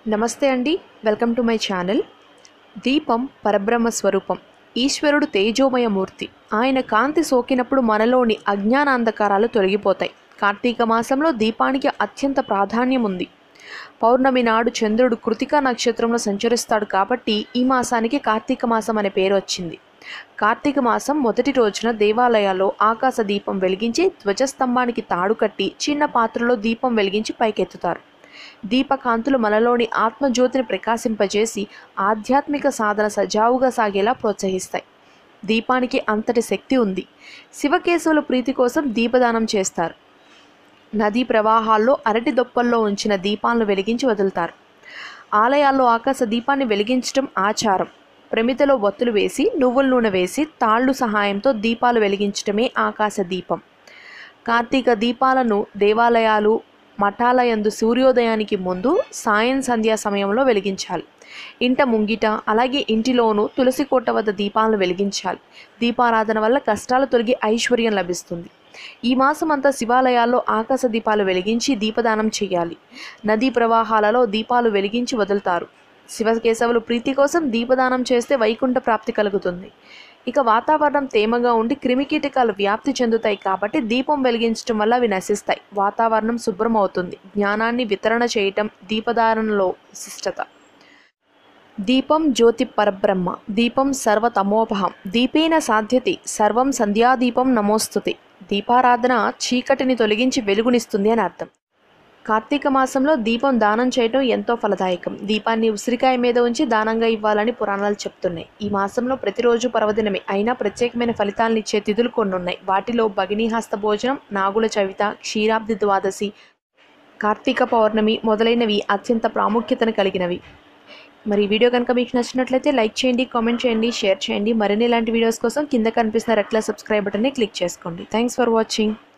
నమస్తే అండి, welcome to my channel. దీపం పరబ్రహ్మ స్వరూపం. ఈశ్వరుడు తేజోమయ మూర్తి. ఆయన కాంతి సోకినప్పుడు మనలోని అజ్ఞానాంధకారాలు తొలగిపోతాయి. కార్తీక మాసంలో దీపానికి అత్యంత ప్రాధాన్యం ఉంది. పౌర్ణమి నాడు చంద్రుడు కృతికా నక్షత్రంలో సంచరిస్తాడు కాబట్టి ఈ మాసానికి కార్తీక మాసం అనే పేరు వచ్చింది. కార్తీక మాసం మొదటి రోజున దేవాలయాల్లో ఆకాశ దీపం వెలిగించి ధ్వజస్తంభానికి తాడు కట్టి చిన్న పాత్రలో దీపం వెలిగించి పైకెత్తుతారు. దీపకాంతులు మనలోని ఆత్మజ్యోతిని ప్రకాశింపజేసి ఆధ్యాత్మిక సాధన సజావుగా సాగేలా ప్రోత్సహిస్తాయి. దీపానికి అంతటి శక్తి ఉంది. శివకేశవుల ప్రీతి కోసం దీపదానం చేస్తారు. నదీ ప్రవాహాల్లో అరటి దొప్పల్లో ఉంచిన దీపాలను వెలిగించి వదులుతారు. ఆలయాల్లో ఆకాశ దీపాన్ని వెలిగించడం ఆచారం. ప్రమిదలో ఒత్తులు వేసి నువ్వుల నూనె వేసి తాళ్ళు సహాయంతో దీపాలు వెలిగించడమే ఆకాశ దీపం. కార్తీక దీపాలను దేవాలయాలు మఠాలయందు సూర్యోదయానికి ముందు సాయం సంధ్యా సమయంలో వెలిగించాలి. ఇంట ముంగిట అలాగే ఇంటిలోనూ తులసి కోట వద్ద దీపాలను వెలిగించాలి. దీపారాధన వల్ల కష్టాలు తొలగి ఐశ్వర్యం లభిస్తుంది. ఈ మాసం అంతా శివాలయాల్లో ఆకాశ దీపాలు వెలిగించి దీపదానం చేయాలి. నదీ ప్రవాహాలలో దీపాలు వెలిగించి వదులుతారు. శివకేశవులు ప్రీతి కోసం దీపదానం చేస్తే వైకుంఠ ప్రాప్తి కలుగుతుంది. ఇక వాతావరణం తేమగా ఉండి క్రిమికీటకాలు వ్యాప్తి చెందుతాయి కాబట్టి దీపం వెలిగించడం వల్ల అవి నశిస్తాయి. వాతావరణం శుభ్రం అవుతుంది. జ్ఞానాన్ని వితరణ చేయటం దీపధారణలో విశిష్టత. దీపం జ్యోతి పరబ్రహ్మ. దీపం సర్వతమోపహం. దీపేన సాధ్యతి సర్వం సంధ్యాదీపం నమోస్తుతే. దీపారాధన చీకటిని తొలగించి వెలుగునిస్తుంది అని అర్థం. కార్తీక మాసంలో దీపం దానం చేయటం ఎంతో ఫలదాయకం. దీపాన్ని ఉసిరికాయ మీద ఉంచి దానంగా ఇవ్వాలని పురాణాలు చెప్తున్నాయి. ఈ మాసంలో ప్రతిరోజు పర్వదినమే అయినా ప్రత్యేకమైన ఫలితాలను ఇచ్చే తిథులు కొన్ని ఉన్నాయి. వాటిలో భగినీహస్త భోజనం, నాగుల చవిత, క్షీరాబ్ది ద్వాదశి, కార్తీక పౌర్ణమి మొదలైనవి అత్యంత ప్రాముఖ్యతను కలిగినవి. మరి ఈ వీడియో కనుక మీకు నచ్చినట్లయితే లైక్ చేయండి, కామెంట్ చేయండి, షేర్ చేయండి. మరిన్ని ఇలాంటి వీడియోస్ కోసం కింద కనిపిస్తున్న రెడ్ కలర్ సబ్స్క్రైబ్ బటన్ని క్లిక్ చేసుకోండి. Thanks for watching.